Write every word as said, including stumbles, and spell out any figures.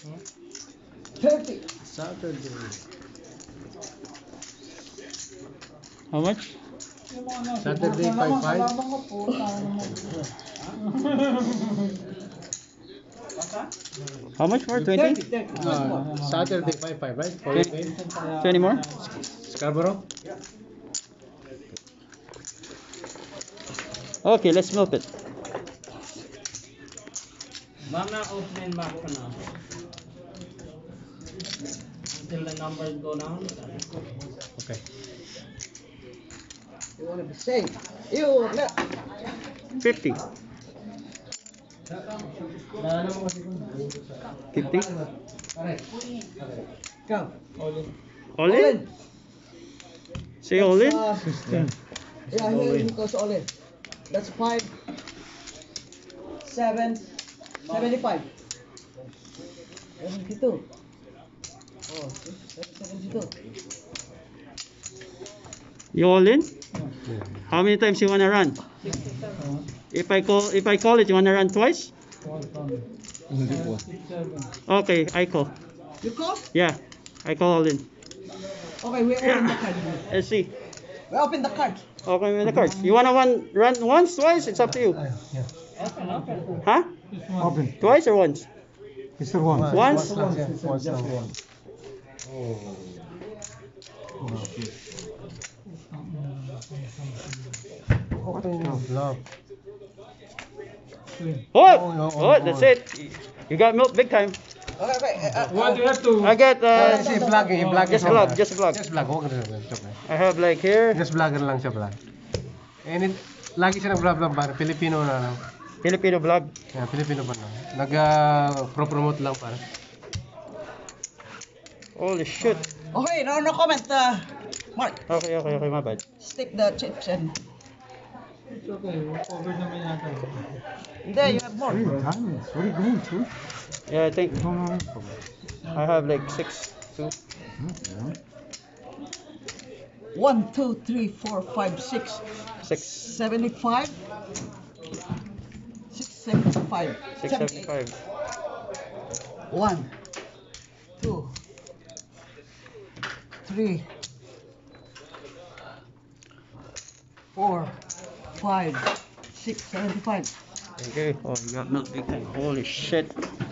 thirty. Saturday. How much? Saturday, five five. How much more? twenty? Uh, Saturday, five five, right? For you pay? twenty more? Scarborough? Okay, let's milk it. Mama, open back for now. Until the numbers go down. Okay. You want to be safe. You let. fifty. fifty? Come. All in? Say all in? Uh, yeah, here he goes all in. That's five, seven, seventy-five. seventy-two. Oh, see? That's seventy-two. You all in? How many times you wanna run? If I call if I call it, you wanna run twice? Okay, I call. You call? Yeah, I call all in. Okay, we open the card. Let's see. We open the card. Okay, with the cards. You wanna run run once, twice? It's up to you. Open, open. Huh? Open. Twice or once? Mister One. Once? Once. Once. Open your bluff. Oh, oh, that's it. You got milk big time. Okay, okay. Uh, What do you have to? I got uh, Kasi vlog eh, vlog just vlog, just vlog. Just vlog, huwag ka na lang. I have like here Just vlogger lang siya vlog. And it, lagi siya nag-vlog lang, Filipino na lang. Filipino vlog. Yeah, Filipino pa lang. Nag-pro-promote lang para. Holy shit. Okay, no, no comment. Uh, Mark, Okay, okay, okay, my bad. stick the chips and. It's okay. Covered naman yata. There, you have more. Diamonds, what are you going to? Yeah, I think I have like six too. One, two, three, four, five, six. Six. Seventy-five. Six seventy-five. Six seventy five. One, two, three, four, five, six, seventy-five. Okay. Oh, you got milk big time. Holy shit.